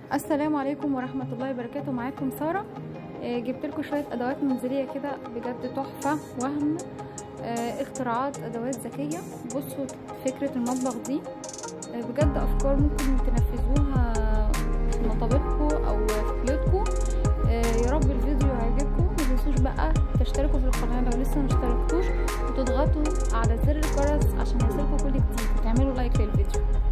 السلام عليكم ورحمة الله وبركاته. معاكم سارة. جبت لكم شوية ادوات منزلية كده بجد تحفة وهم. اختراعات ادوات ذكية. بصوا فكرة المطبخ دي بجد افكار ممكن تنفذوها في مطابخكم او في بيوتكم. يا رب الفيديو يعجبكم. متنسوش بقى تشتركوا في القناة لو لسه مشتركتوش، وتضغطوا على زر الجرس عشان يوصلكوا كل جديد، وتعملوا لايك للفيديو.